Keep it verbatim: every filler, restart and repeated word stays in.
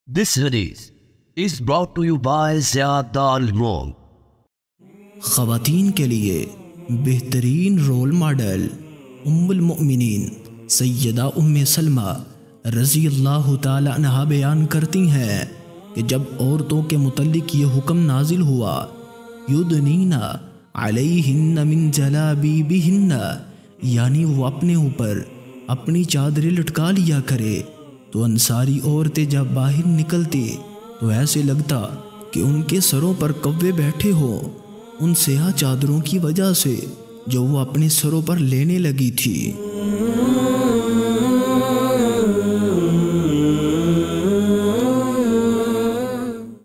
This hadith is brought to you by Zia Dal Moong. ख़वातीन के लिए बेहतरीन रोल मॉडल उम्मुल मोमिनीन सैयदा उम्मे सलमा रज़ी अल्लाह ताला अन्हा बयान करती हैं कि जब औरतों के मुतल्लिक ये हुक्म नाजिल हुआ, युदनीना अलैहिन्ना मिन जलाबीबिहिन्ना, यानी वो अपने ऊपर अपनी चादरें लटका लिया करे, तो अंसारी औरतें जब बाहर निकलती तो ऐसे लगता कि उनके सरों पर कौवे बैठे हो, उन स्याह चादरों की वजह से जो वो अपने सरों पर लेने लगी थी।